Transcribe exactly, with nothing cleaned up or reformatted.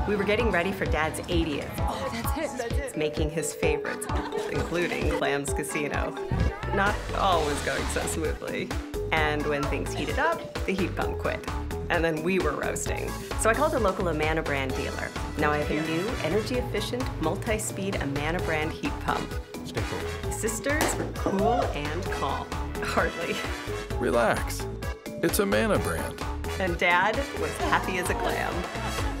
We were getting ready for Dad's eightieth. Oh, that's it. That's it. Making his favorites, including Clams Casino. Not always going so smoothly. And when things heated up, the heat pump quit. And then we were roasting. So I called a local Amana brand dealer. Now I have a new, energy-efficient, multi-speed Amana brand heat pump. Stay cool. Sisters were cool and calm. Hardly. Relax. It's Amana brand. And Dad was happy as a clam.